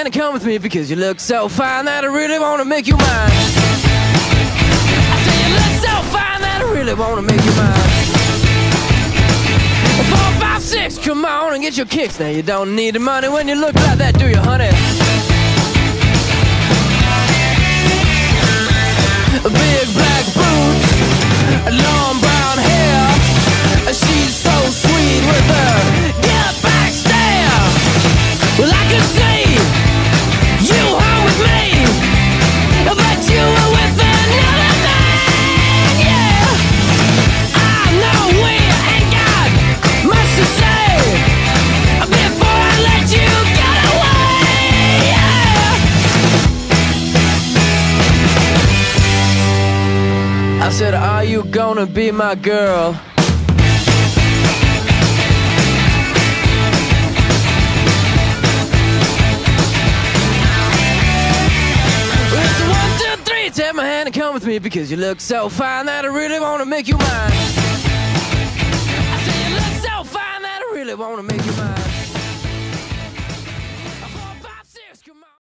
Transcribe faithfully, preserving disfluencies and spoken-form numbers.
hand and come with me, because you look so fine that I really wanna make you mine. I say you look so fine that I really wanna make you mine. Four, five, six, come on and get your kicks. Now you don't need the money when you look like that, do you, honey? Big black boots, long brown hair. She's so sweet with her get back stare. Well, I could see you home with me, but you were with another man, yeah. I know we ain't got much to say before I let you get away, yeah. I said, are you gonna be my girl? Take my hand and come with me, because you look so fine that I really wanna make you mine. I say you look so fine that I really wanna make you mine.